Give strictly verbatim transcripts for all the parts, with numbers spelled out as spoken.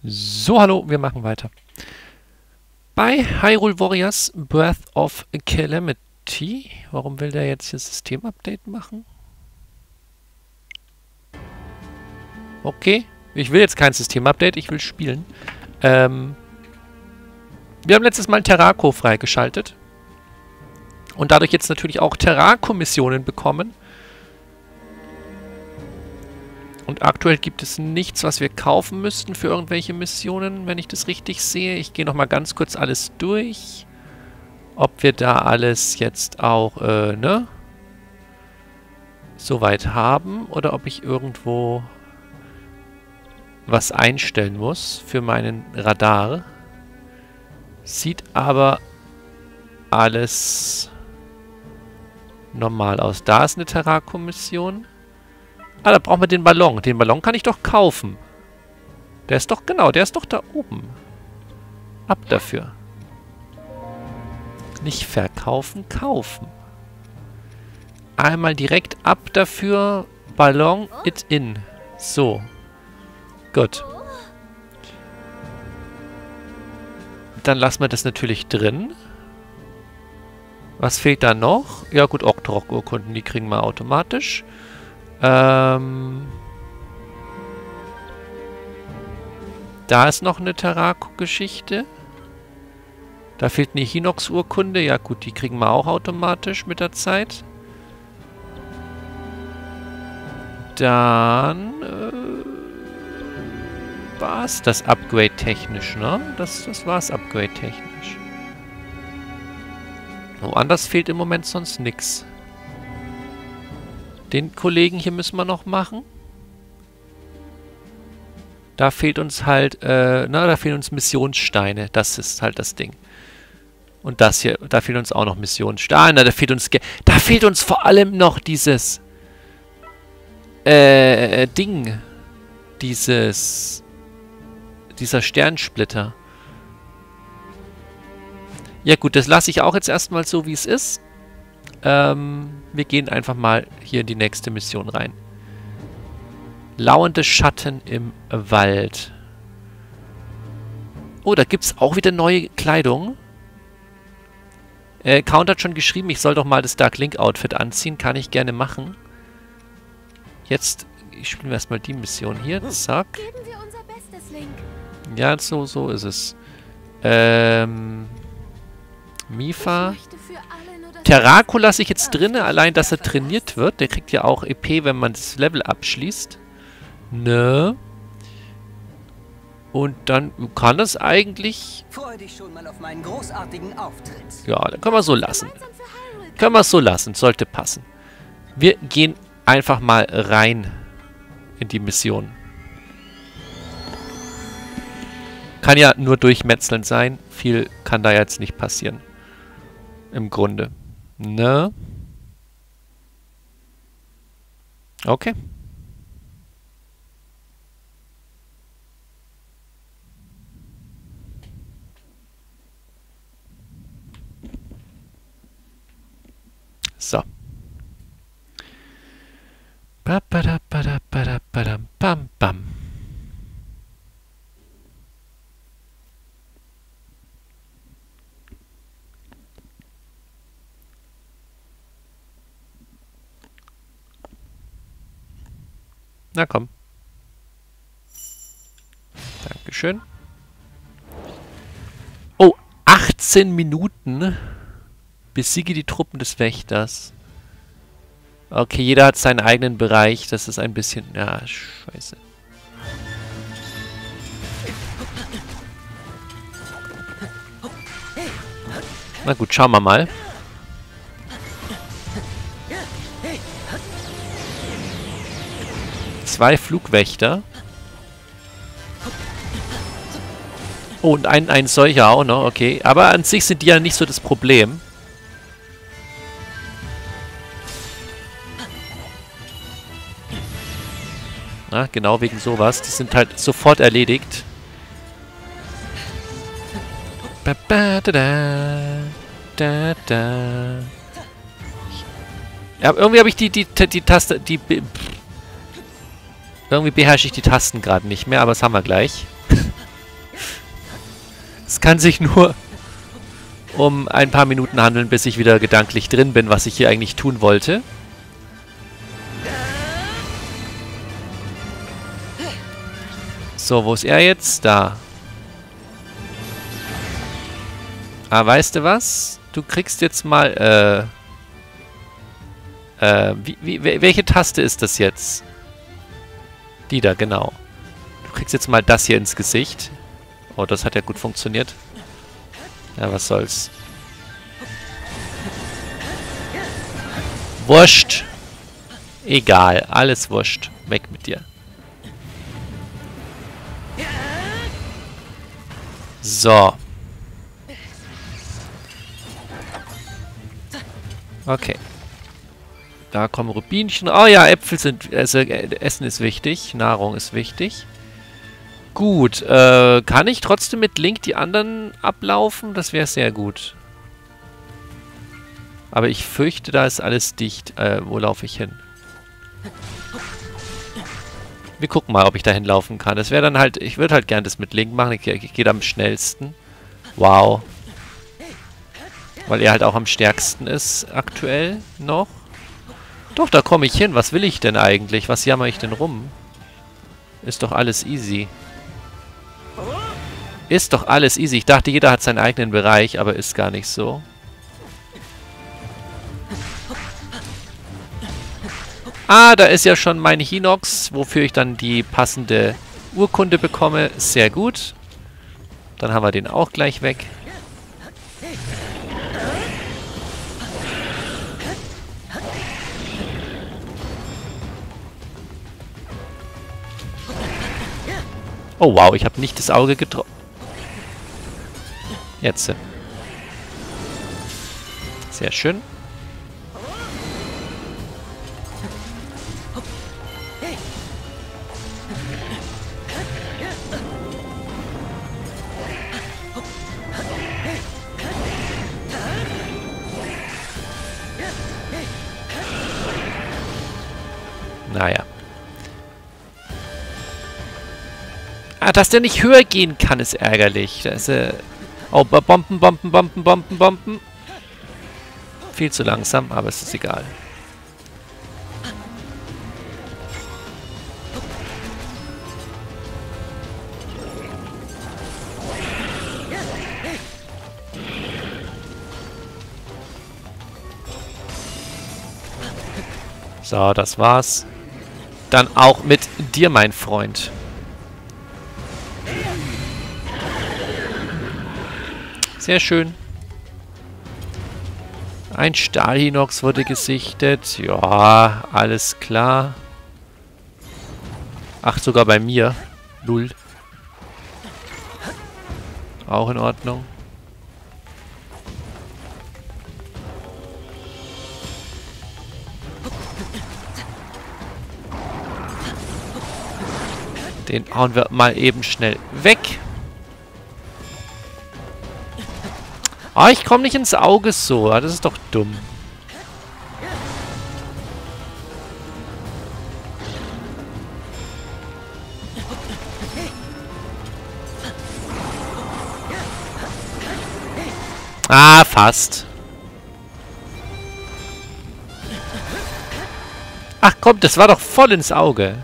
So, hallo, wir machen weiter. Bei Hyrule Warriors Breath of Calamity. Warum will der jetzt hier Systemupdate machen? Okay, ich will jetzt kein Systemupdate, ich will spielen. Ähm, wir haben letztes Mal Terrako freigeschaltet. Und dadurch jetzt natürlich auch Terrako-Missionen bekommen. Und aktuell gibt es nichts, was wir kaufen müssten für irgendwelche Missionen, wenn ich das richtig sehe. Ich gehe nochmal ganz kurz alles durch. Ob wir da alles jetzt auch, äh, ne? Soweit haben. Oder ob ich irgendwo was einstellen muss für meinen Radar. Sieht aber alles normal aus. Da ist eine Terrako-Mission. Ah, da brauchen wir den Ballon. Den Ballon kann ich doch kaufen. Der ist doch, genau, der ist doch da oben. Ab dafür. Nicht verkaufen, kaufen. Einmal direkt ab dafür. Ballon, it in. So. Gut. Dann lassen wir das natürlich drin. Was fehlt da noch? Ja gut, Octorok-Urkunden, die kriegen wir automatisch. Ähm... Da ist noch eine Terrako-Geschichte. Da fehlt eine Hinox-Urkunde. Ja gut, die kriegen wir auch automatisch mit der Zeit. Dann... Äh, war es das Upgrade technisch, ne? Das, das war es Upgrade technisch. Woanders fehlt im Moment sonst nichts. Den Kollegen hier müssen wir noch machen. Da fehlt uns halt, äh, na, da fehlen uns Missionssteine. Das ist halt das Ding. Und das hier, da fehlen uns auch noch Missionssteine. Da fehlt uns, da fehlt uns vor allem noch dieses, äh, Ding. Dieses, dieser Sternsplitter. Ja gut, das lasse ich auch jetzt erstmal so, wie es ist. Ähm, wir gehen einfach mal hier in die nächste Mission rein. Lauernde Schatten im Wald. Oh, da gibt es auch wieder neue Kleidung. Äh, Count hat schon geschrieben, ich soll doch mal das Dark Link Outfit anziehen. Kann ich gerne machen. Jetzt spielen wir erstmal die Mission hier. Zack. Geben wir unser Bestes, Link. Ja, so, so ist es. Ähm... Mipha. Terrako lasse ich jetzt drin, allein, dass er trainiert wird. Der kriegt ja auch E P, wenn man das Level abschließt. Ne? Und dann kann das eigentlich... Freu dich schon mal auf meinen großartigen Auftritt. Ja, dann können wir so lassen. Können wir es so lassen, sollte passen. Wir gehen einfach mal rein in die Mission. Kann ja nur durchmetzeln sein. Viel kann da jetzt nicht passieren. Im Grunde. Ne? Okay. So. Ba, ba, da, ba, da, ba, da, ba, da, bam, bam. Na komm. Dankeschön. Oh, achtzehn Minuten. Besiege die Truppen des Wächters. Okay, jeder hat seinen eigenen Bereich. Das ist ein bisschen... Ja, scheiße. Na gut, schauen wir mal. Zwei Flugwächter. Oh, und ein, ein solcher auch noch, okay. Aber an sich sind die ja nicht so das Problem. Na, genau wegen sowas. Die sind halt sofort erledigt. Ba, ba, da, da, da, da. Ja, irgendwie habe ich die, die, die Taste, die... Irgendwie beherrsche ich die Tasten gerade nicht mehr, aber das haben wir gleich. Es kann sich nur um ein paar Minuten handeln, bis ich wieder gedanklich drin bin, was ich hier eigentlich tun wollte. So, wo ist er jetzt? Da. Ah, weißt du was? Du kriegst jetzt mal, äh... Äh, wie, wie, welche Taste ist das jetzt? Die da, genau. Du kriegst jetzt mal das hier ins Gesicht. Oh, das hat ja gut funktioniert. Ja, was soll's. Wurscht. Egal, alles wurscht. Weg mit dir. So. Okay. Da kommen Rubinchen. Oh ja, Äpfel sind... Also, Essen ist wichtig. Nahrung ist wichtig. Gut. Äh, kann ich trotzdem mit Link die anderen ablaufen? Das wäre sehr gut. Aber ich fürchte, da ist alles dicht. Äh, wo laufe ich hin? Wir gucken mal, ob ich da hinlaufen kann. Das wäre dann halt... Ich würde halt gerne das mit Link machen. Ich, ich gehe am schnellsten. Wow. Weil er halt auch am stärksten ist aktuell noch. Doch, da komme ich hin. Was will ich denn eigentlich? Was jammer ich denn rum? Ist doch alles easy. Ist doch alles easy. Ich dachte, jeder hat seinen eigenen Bereich, aber ist gar nicht so. Ah, da ist ja schon mein Hinox, wofür ich dann die passende Urkunde bekomme. Sehr gut. Dann haben wir den auch gleich weg. Oh wow, ich habe nicht das Auge getroffen. Jetzt. Sehr schön. Naja. Ah, dass der nicht höher gehen kann, ist ärgerlich. Da ist er... Oh, Bomben, Bomben, Bomben, Bomben, Bomben. Viel zu langsam, aber es ist egal. So, das war's. Dann auch mit dir, mein Freund. Sehr schön. Ein Stahlhinox wurde gesichtet. Ja, alles klar. Ach, sogar bei mir. Null. Auch in Ordnung. Den hauen wir mal eben schnell weg. Ah, ich komme nicht ins Auge so. Das ist doch dumm. Ah, fast. Ach komm, das war doch voll ins Auge.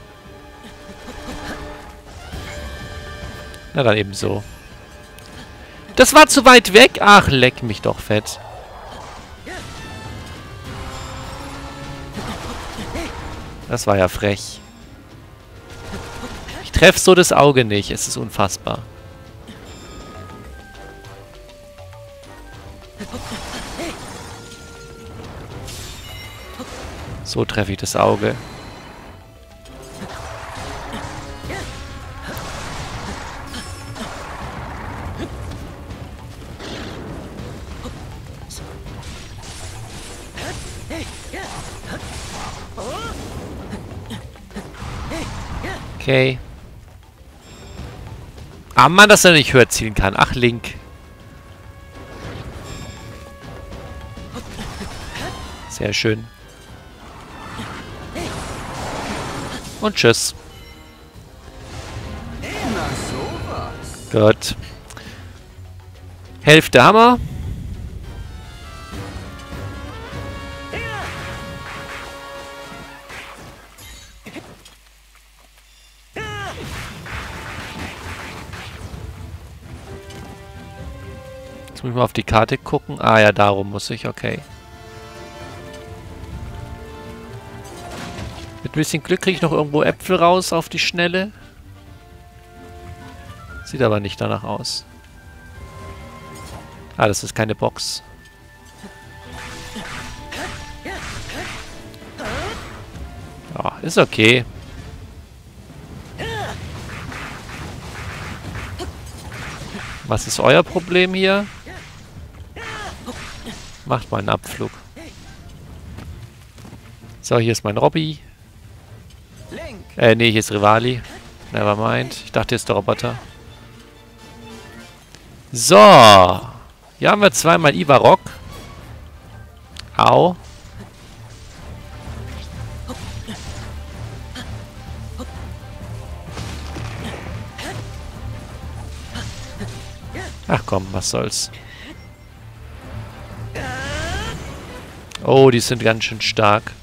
Na dann eben so. Das war zu weit weg. Ach, leck mich doch fett. Das war ja frech. Ich treffe so das Auge nicht. Es ist unfassbar. So treffe ich das Auge. Okay. Ah Mann, dass er nicht höher zielen kann. Ach, Link. Sehr schön. Und tschüss. Gut. Hälfte Hammer. Jetzt muss ich mal auf die Karte gucken. Ah ja, darum muss ich. Okay. Mit ein bisschen Glück kriege ich noch irgendwo Äpfel raus auf die Schnelle. Sieht aber nicht danach aus. Ah, das ist keine Box. Ja, ist okay. Was ist euer Problem hier? Macht mal einen Abflug. So, hier ist mein Robby. Äh, nee, hier ist Rivali. Nevermind. Ich dachte, hier ist der Roboter. So. Hier haben wir zweimal Ivarok. Au. Ach komm, was soll's. Oh, die sind ganz schön stark.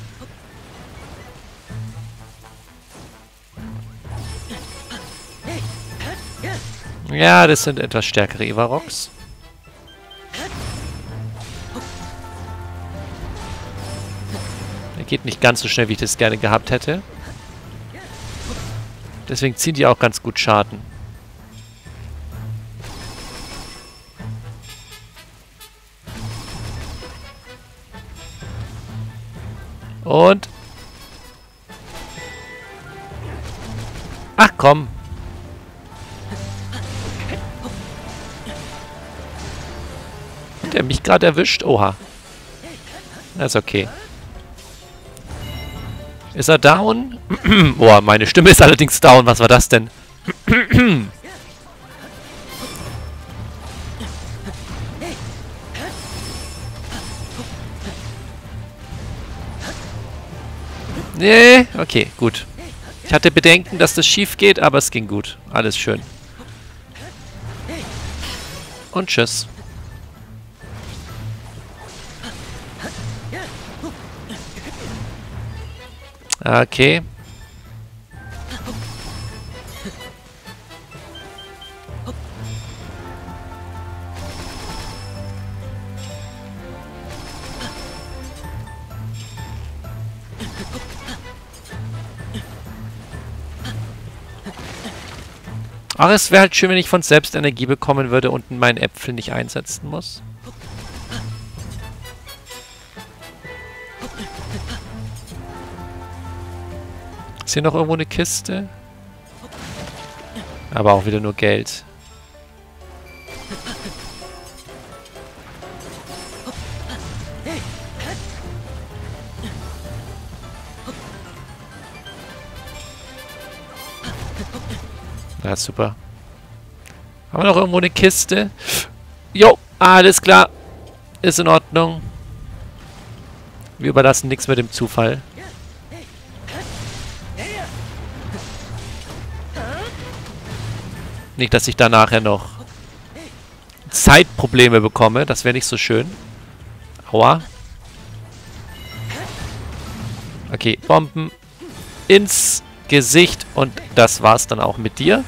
Ja, das sind etwas stärkere Ivaroks. Er geht nicht ganz so schnell, wie ich das gerne gehabt hätte. Deswegen ziehen die auch ganz gut Schaden. Und... Ach komm. Hat er mich gerade erwischt? Oha. Das ist okay. Ist er down? Boah, meine Stimme ist allerdings down. Was war das denn? Nee, okay, gut. Ich hatte Bedenken, dass das schief geht, aber es ging gut. Alles schön. Und tschüss. Okay. Ach, es wäre halt schön, wenn ich von selbst Energie bekommen würde und meinen Äpfel nicht einsetzen muss. Ist hier noch irgendwo eine Kiste? Aber auch wieder nur Geld. Ja, super. Haben wir noch irgendwo eine Kiste? Jo, alles klar. Ist in Ordnung. Wir überlassen nichts mit dem Zufall. Nicht, dass ich da nachher noch Zeitprobleme bekomme. Das wäre nicht so schön. Aua. Okay, Bomben ins Gesicht. Und das war's dann auch mit dir.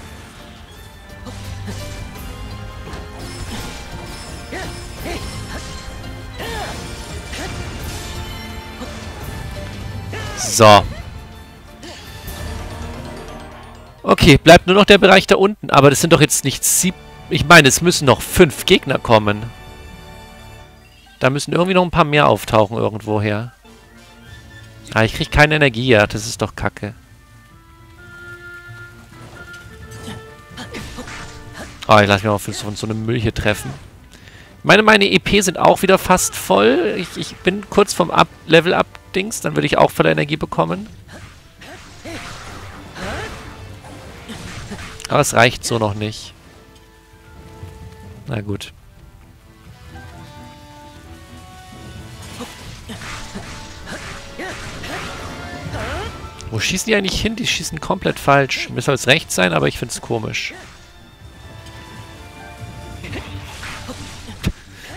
So. Okay, bleibt nur noch der Bereich da unten. Aber das sind doch jetzt nicht sieben... Ich meine, es müssen noch fünf Gegner kommen. Da müssen irgendwie noch ein paar mehr auftauchen irgendwoher. Ah, ich kriege keine Energie. Ja, das ist doch kacke. Oh, ich lasse mich auch von so einem Müll hier treffen. Ich meine, meine E P sind auch wieder fast voll. Ich, ich bin kurz vom Up Level-Up-Dings. Dann würde ich auch voll Energie bekommen. Aber es reicht so noch nicht. Na gut. Wo schießen die eigentlich hin? Die schießen komplett falsch. Mir soll es rechts sein, aber ich finde es komisch.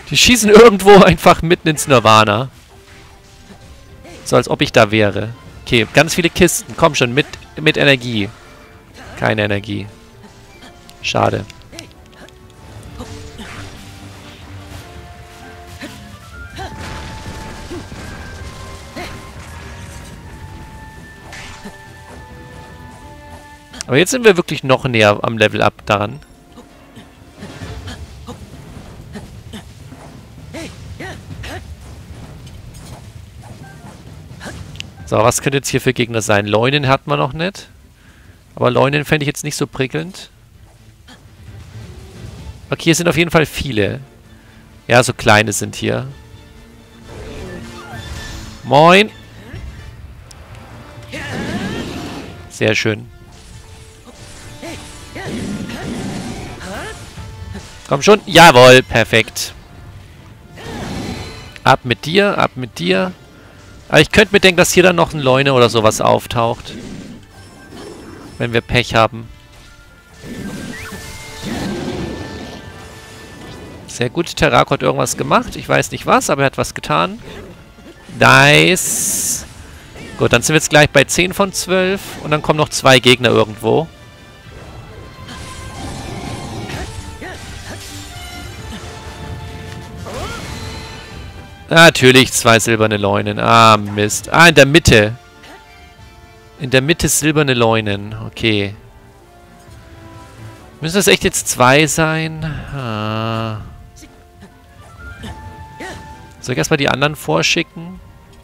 Die schießen irgendwo einfach mitten ins Nirvana. So, als ob ich da wäre. Okay, ganz viele Kisten. Komm schon, mit, mit Energie. Keine Energie. Schade. Aber jetzt sind wir wirklich noch näher am Level-Up daran. So, was könnte jetzt hier für Gegner sein? Leunen hat man noch nicht. Aber Leunen fände ich jetzt nicht so prickelnd. Okay, hier sind auf jeden Fall viele. Ja, so kleine sind hier. Moin. Sehr schön. Komm schon. Jawohl, perfekt. Ab mit dir, ab mit dir. Aber ich könnte mir denken, dass hier dann noch ein Leune oder sowas auftaucht. Wenn wir Pech haben. Sehr gut. Terrako hat irgendwas gemacht. Ich weiß nicht was, aber er hat was getan. Nice. Gut, dann sind wir jetzt gleich bei zehn von zwölf. Und dann kommen noch zwei Gegner irgendwo. Natürlich zwei silberne Leunen. Ah, Mist. Ah, in der Mitte. In der Mitte silberne Leunen. Okay. Müssen das echt jetzt zwei sein? Ah. Soll ich erstmal die anderen vorschicken?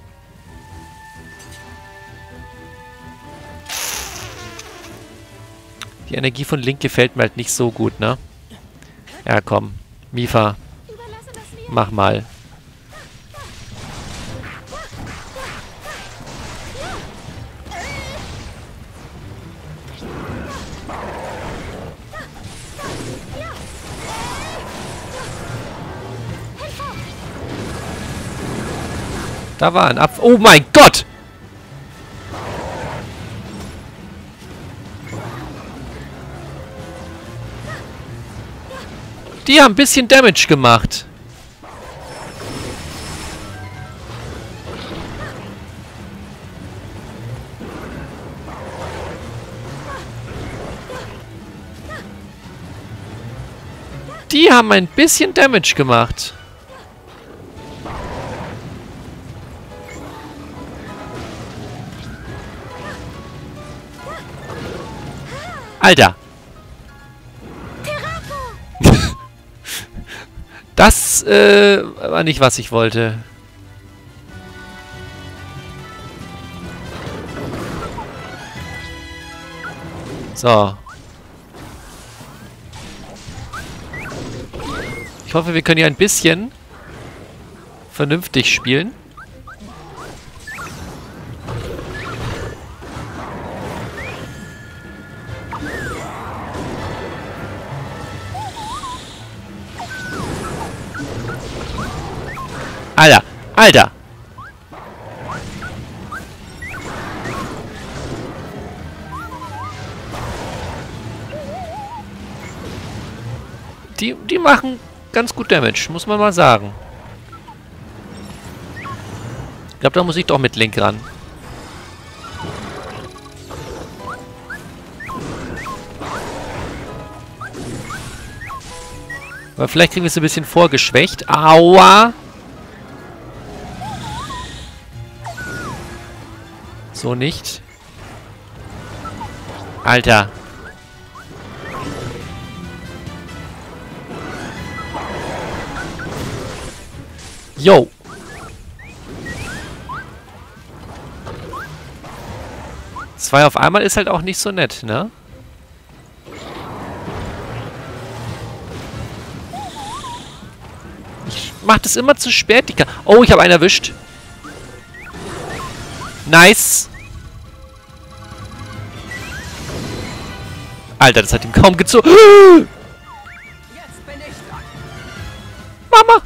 Die Energie von Link gefällt mir halt nicht so gut, ne? Ja, komm. Mipha. Mach mal. Da war ein Apfel. Oh mein Gott! Die haben ein bisschen Damage gemacht. Die haben ein bisschen Damage gemacht. Alter. Das äh, war nicht, was ich wollte. So. Ich hoffe, wir können hier ein bisschen vernünftig spielen. Alter, Alter! Die, die machen ganz gut Damage, muss man mal sagen. Ich glaube, da muss ich doch mit Link ran. Aber vielleicht kriegen wir es ein bisschen vorgeschwächt. Aua! So nicht. Alter. Yo. Zwei auf einmal ist halt auch nicht so nett, ne? Ich mach das immer zu spät. Die oh, ich habe einen erwischt. Nice. Alter, das hat ihm kaum gezogen. Mama.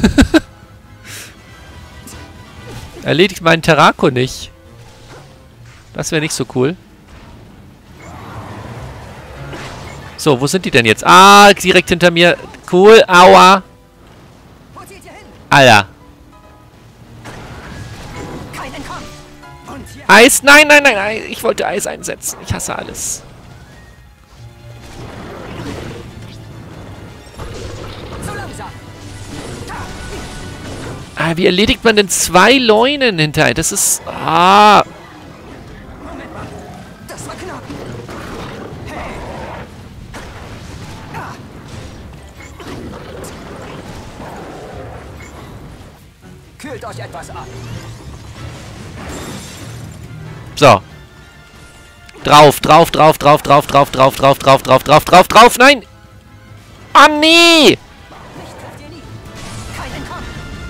Erledigt meinen Terrako nicht. Das wäre nicht so cool. So, wo sind die denn jetzt? Ah, direkt hinter mir. Cool. Aua. Alter. Kein Entkommen. Und hier. Eis, nein, nein, nein, nein. Ich wollte Eis einsetzen. Ich hasse alles. So langsam. Ah, wie erledigt man denn zwei Leunen hinterher? Das ist... Ah. Moment mal. Das war knapp. Hey. Ah. Kühlt euch etwas ab. So. Drauf, drauf, drauf, drauf, drauf, drauf, drauf, drauf, drauf, drauf, drauf, drauf, drauf, nein! Ah, nee! Nicht trifft ihr nie. Kein Entkommen.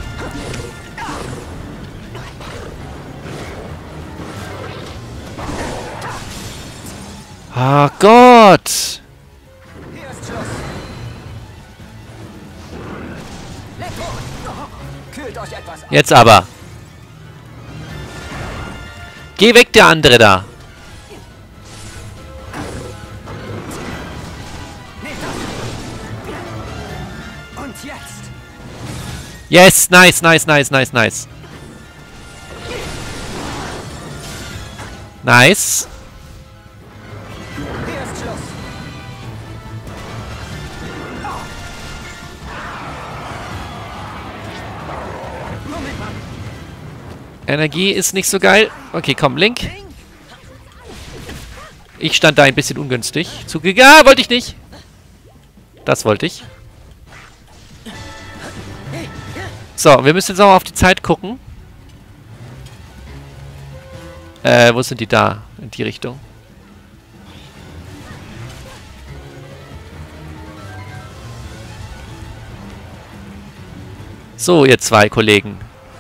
Ah, Gott! Hier ist Schluss. Lebt hoch. Kühlt euch etwas ab. Jetzt aber. Geh weg, der andere da. Nehmt das. Und jetzt. Yes, nice, nice, nice, nice, nice. Nice. Hier ist Schluss. Moment mal. Energie ist nicht so geil. Okay, komm, Link. Ich stand da ein bisschen ungünstig. Zuge... Ah, wollte ich nicht. Das wollte ich. So, wir müssen jetzt auch auf die Zeit gucken. Äh, wo sind die da? In die Richtung. So, ihr zwei Kollegen.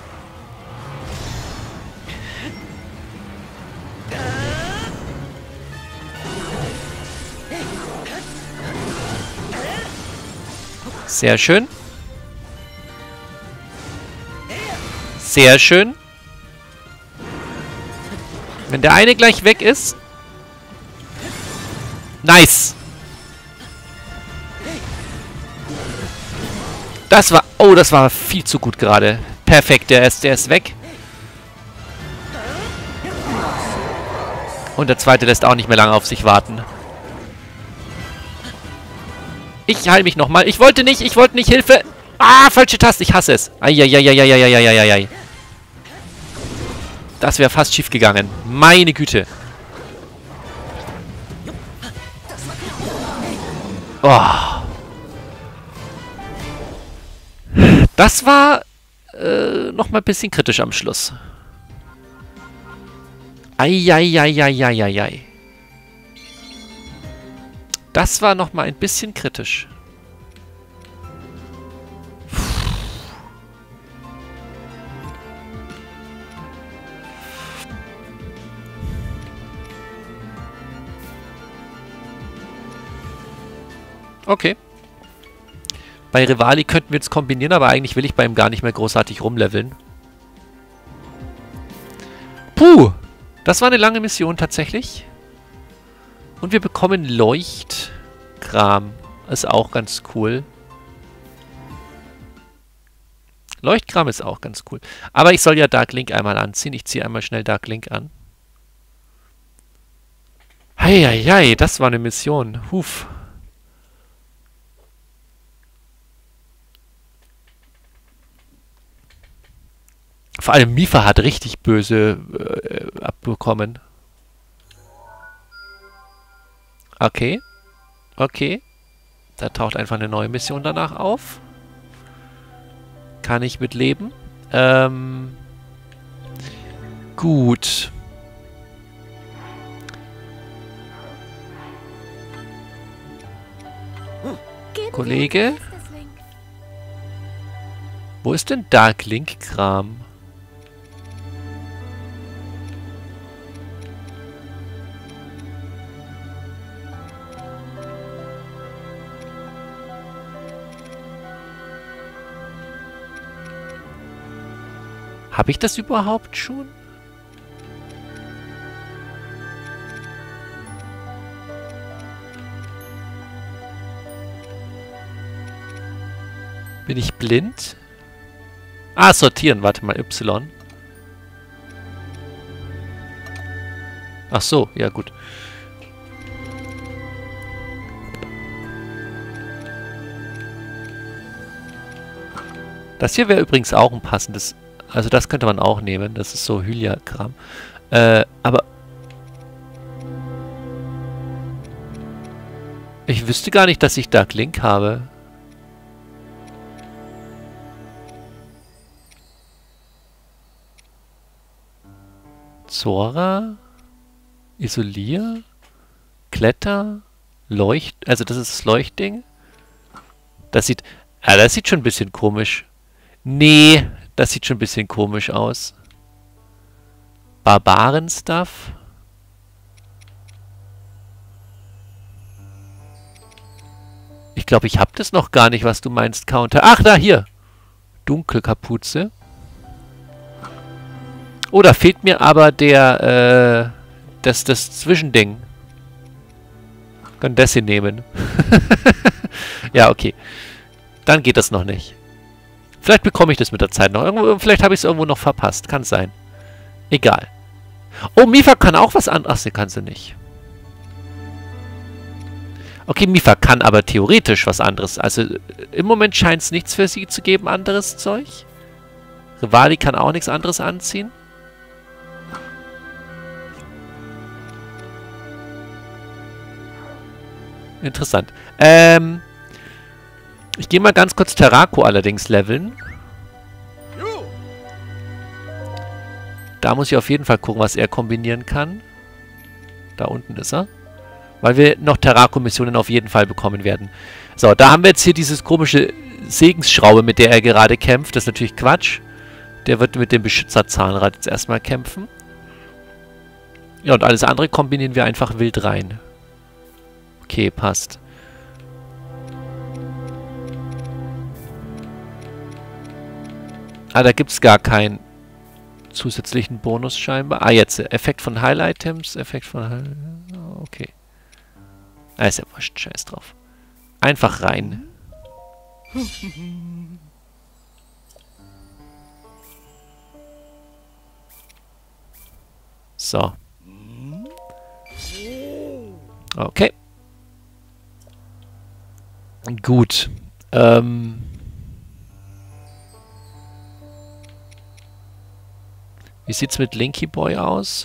Sehr schön. Sehr schön. Wenn der eine gleich weg ist. Nice. Das war... Oh, das war viel zu gut gerade. Perfekt, der ist, der ist weg. Und der zweite lässt auch nicht mehr lange auf sich warten. Ich heile mich nochmal. Ich wollte nicht, ich wollte nicht. Hilfe. Ah, falsche Taste. Ich hasse es. Eieieiei. Das wäre fast schief gegangen. Meine Güte. Oh. Das war äh, nochmal ein bisschen kritisch am Schluss. Eieieiei. Das war nochmal ein bisschen kritisch. Okay. Bei Revali könnten wir jetzt kombinieren, aber eigentlich will ich bei ihm gar nicht mehr großartig rumleveln. Puh! Das war eine lange Mission tatsächlich. Und wir bekommen Leuchtkram. Ist auch ganz cool. Leuchtkram ist auch ganz cool. Aber ich soll ja Dark Link einmal anziehen. Ich ziehe einmal schnell Dark Link an. Heieiei, das war eine Mission. Huf. Vor allem Mipha hat richtig böse äh, abbekommen. Okay. Okay. Da taucht einfach eine neue Mission danach auf. Kann ich mit leben. Ähm. Gut. Kollege? Wo ist denn Dark Link-Kram? Habe ich das überhaupt schon? Bin ich blind? Ah, sortieren. Warte mal, Y. Ach so, ja gut. Das hier wäre übrigens auch ein passendes... Also das könnte man auch nehmen. Das ist so Hylia-Kram. Äh, aber... Ich wüsste gar nicht, dass ich Dark Link habe. Zora? Isolier? Kletter? Leucht... Also das ist das Leuchtding. Das sieht... Ah, das sieht schon ein bisschen komisch. Nee, das sieht schon ein bisschen komisch aus. Barbaren-Stuff? Ich glaube, ich habe das noch gar nicht, was du meinst, Counter. Ach, da, hier. Dunkelkapuze. Oh, da fehlt mir aber der, äh, das, das Zwischending. Können das hier nehmen. Ja, okay. Dann geht das noch nicht. Vielleicht bekomme ich das mit der Zeit noch. Irgendwo, vielleicht habe ich es irgendwo noch verpasst. Kann sein. Egal. Oh, Mipha kann auch was anderes. Ach, sie kann sie nicht. Okay, Mipha kann aber theoretisch was anderes. Also im Moment scheint es nichts für sie zu geben, anderes Zeug. Rivali kann auch nichts anderes anziehen. Interessant. Ähm, ich gehe mal ganz kurz Terrako allerdings leveln. Da muss ich auf jeden Fall gucken, was er kombinieren kann. Da unten ist er. Weil wir noch Terrako-Missionen auf jeden Fall bekommen werden. So, da haben wir jetzt hier dieses komische Segensschraube, mit der er gerade kämpft. Das ist natürlich Quatsch. Der wird mit dem Beschützer-Zahnrad jetzt erstmal kämpfen. Ja, und alles andere kombinieren wir einfach wild rein. Okay, passt. Ah, da gibt es gar keinen zusätzlichen Bonus scheinbar. Ah, jetzt. Effekt von Heil-Items. Effekt von Heil... Okay. Ah, ist ja wurscht. Scheiß drauf. Einfach rein. So. Okay. Gut. Ähm... Wie sieht's mit Linky Boy aus?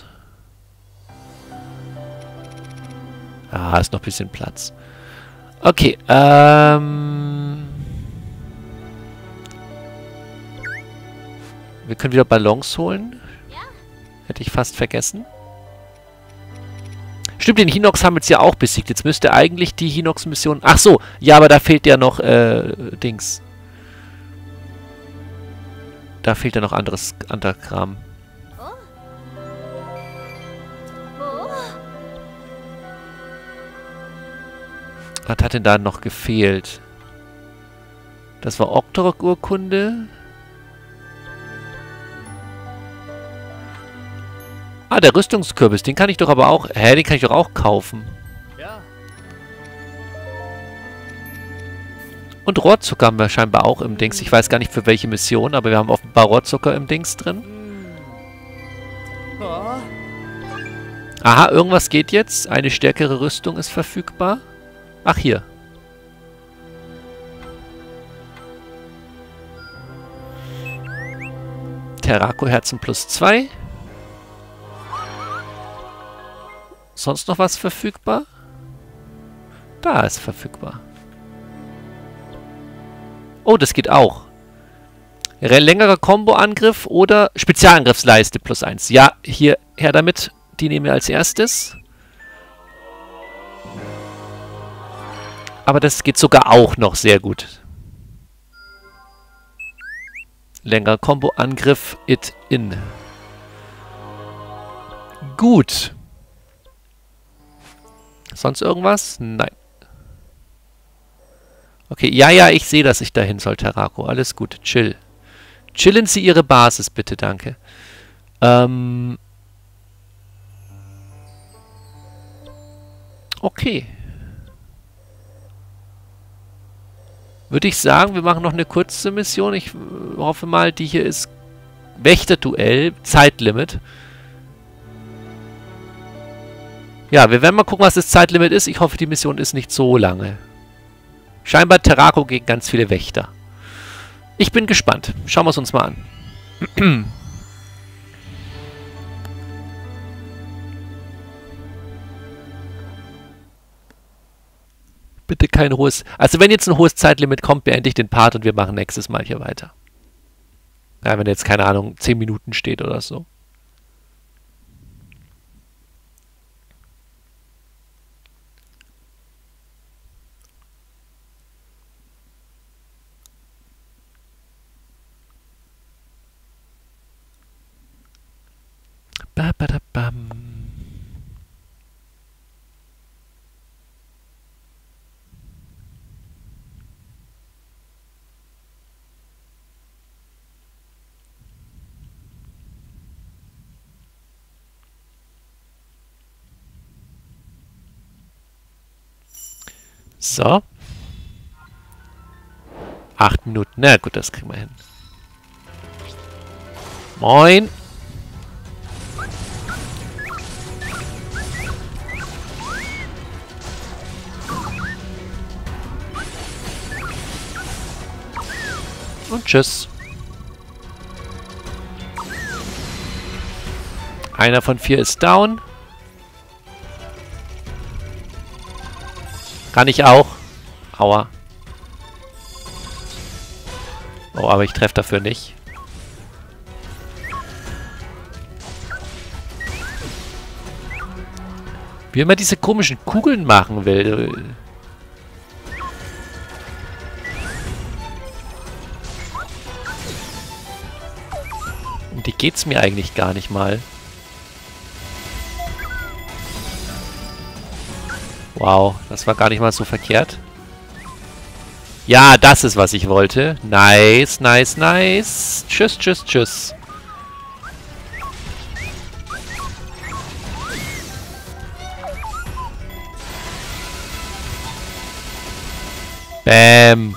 Ah, ist noch ein bisschen Platz. Okay, ähm... wir können wieder Ballons holen. Hätte ich fast vergessen. Stimmt, den Hinox haben wir jetzt ja auch besiegt. Jetzt müsste eigentlich die Hinox-Mission... Ach so, ja, aber da fehlt ja noch, äh, Dings. Da fehlt ja noch anderes, anderer Kram. Was hat denn da noch gefehlt? Das war Octorok-Urkunde. Ah, der Rüstungskürbis. Den kann ich doch aber auch... Hä, den kann ich doch auch kaufen. Ja. Und Rohrzucker haben wir scheinbar auch im Dings. Ich weiß gar nicht für welche Mission, aber wir haben offenbar Rohrzucker im Dings drin. Aha, irgendwas geht jetzt. Eine stärkere Rüstung ist verfügbar. Ach, hier. Terrako-Herzen plus zwei. Sonst noch was verfügbar? Da ist verfügbar. Oh, das geht auch. Längerer Combo-Angriff oder Spezialangriffsleiste plus eins. Ja, hier, her damit. Die nehmen wir als erstes. Aber das geht sogar auch noch sehr gut. Längerer Combo-Angriff, it in. Gut. Sonst irgendwas? Nein. Okay, ja, ja, ich sehe, dass ich dahin soll, Terrako. Alles gut, chill. Chillen Sie Ihre Basis, bitte, danke. Ähm. Okay. Würde ich sagen, wir machen noch eine kurze Mission. Ich hoffe mal, die hier ist Wächterduell, Zeitlimit. Ja, wir werden mal gucken, was das Zeitlimit ist. Ich hoffe, die Mission ist nicht so lange. Scheinbar Terrako gegen ganz viele Wächter. Ich bin gespannt. Schauen wir es uns mal an. Bitte kein hohes... Also wenn jetzt ein hohes Zeitlimit kommt, beende ich den Part und wir machen nächstes Mal hier weiter. Ja, wenn jetzt, keine Ahnung, zehn Minuten steht oder so. Ba, ba, da, bam. So. Acht Minuten. Na gut, das kriegen wir hin. Moin. Und tschüss. Einer von vier ist down. Kann ich auch. Aua. Oh, aber ich treffe dafür nicht. Wie man diese komischen Kugeln machen will. Um die geht's mir eigentlich gar nicht mal. Wow, das war gar nicht mal so verkehrt. Ja, das ist, was ich wollte. Nice, nice, nice. Tschüss, tschüss, tschüss. Bäm.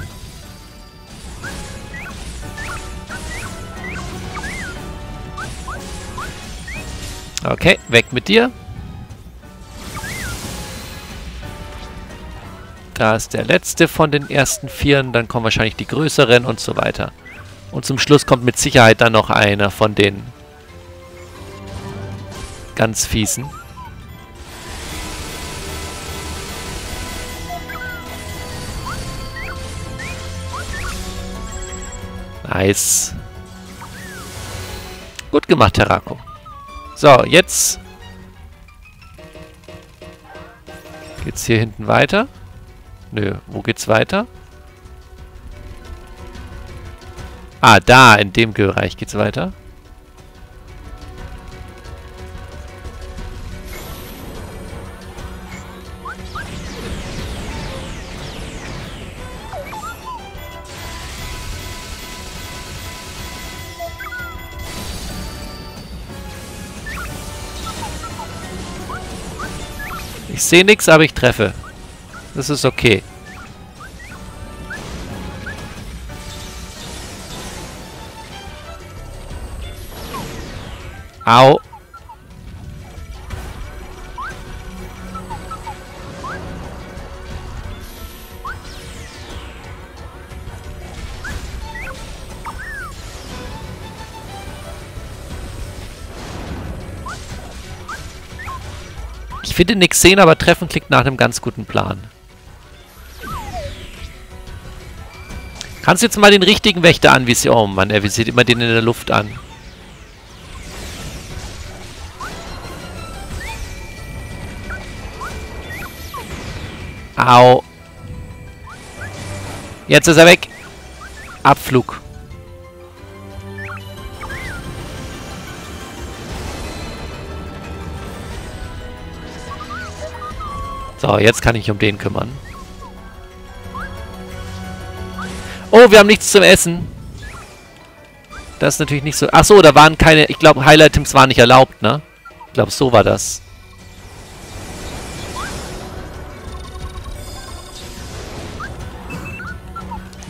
Okay, weg mit dir. Da ist der letzte von den ersten Vieren. Dann kommen wahrscheinlich die größeren und so weiter. Und zum Schluss kommt mit Sicherheit dann noch einer von den ganz fiesen. Nice. Gut gemacht, Terrako. So, jetzt geht's hier hinten weiter. Nö, wo geht's weiter? Ah, da, in dem Bereich geht's weiter. Ich sehe nichts, aber ich treffe. Das ist okay. Au. Ich finde nichts sehen, aber treffen klingt nach einem ganz guten Plan. Kannst du jetzt mal den richtigen Wächter anvisieren? Oh Mann, er visiert immer den in der Luft an. Au. Jetzt ist er weg. Abflug. So, jetzt kann ich mich um den kümmern. Oh, wir haben nichts zum Essen. Das ist natürlich nicht so... Ach so, da waren keine... Ich glaube, Highlight-Items waren nicht erlaubt, ne? Ich glaube, so war das.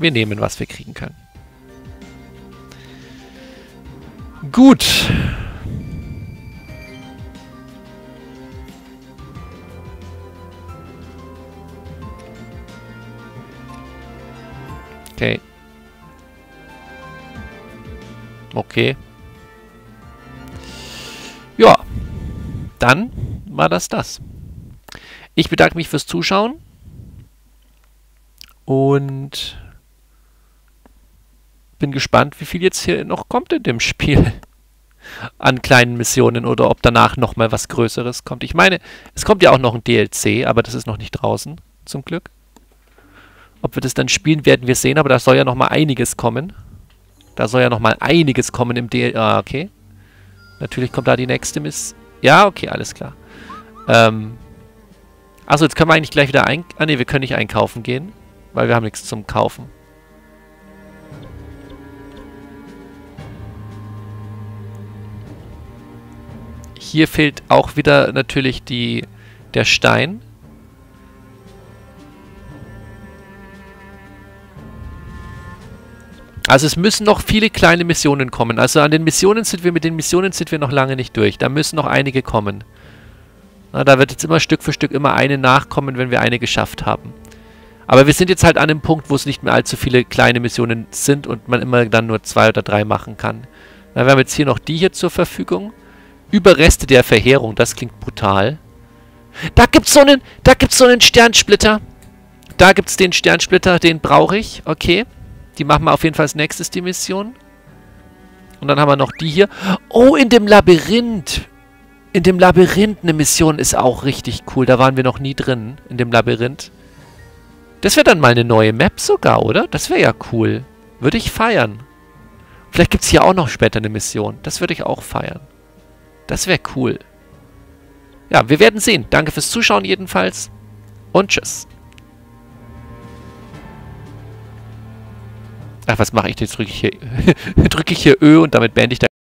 Wir nehmen, was wir kriegen können. Gut. Okay. Okay. Ja. Dann war das das. Ich bedanke mich fürs Zuschauen. Und bin gespannt, wie viel jetzt hier noch kommt in dem Spiel an kleinen Missionen oder ob danach nochmal was Größeres kommt. Ich meine, es kommt ja auch noch ein D L C, aber das ist noch nicht draußen, zum Glück. Ob wir das dann spielen, werden wir sehen, aber da soll ja nochmal einiges kommen. Da soll ja nochmal einiges kommen im D L C. Ah, okay. Natürlich kommt da die nächste Miss... Ja, okay, alles klar. Ähm... Achso, jetzt können wir eigentlich gleich wieder ein... Ah, ne, wir können nicht einkaufen gehen, weil wir haben nichts zum Kaufen. Hier fehlt auch wieder natürlich die, der Stein. Also es müssen noch viele kleine Missionen kommen. Also an den Missionen sind wir, mit den Missionen sind wir noch lange nicht durch. Da müssen noch einige kommen. Na, da wird jetzt immer Stück für Stück immer eine nachkommen, wenn wir eine geschafft haben. Aber wir sind jetzt halt an dem Punkt, wo es nicht mehr allzu viele kleine Missionen sind und man immer dann nur zwei oder drei machen kann. Na, wir haben jetzt hier noch die hier zur Verfügung. Überreste der Verheerung, das klingt brutal. Da gibt's so einen, da gibt's so einen Sternsplitter. Da gibt's den Sternsplitter, den brauche ich. Okay. Die machen wir auf jeden Fall als nächstes, die Mission. Und dann haben wir noch die hier. Oh, in dem Labyrinth. In dem Labyrinth eine Mission ist auch richtig cool. Da waren wir noch nie drin, in dem Labyrinth. Das wäre dann mal eine neue Map sogar, oder? Das wäre ja cool. Würde ich feiern. Vielleicht gibt es hier auch noch später eine Mission. Das würde ich auch feiern. Das wäre cool. Ja, wir werden sehen. Danke fürs Zuschauen jedenfalls. Und tschüss. Ach, was mache ich? Jetzt drücke ich hier, drücke ich hier Ö und damit beende ich da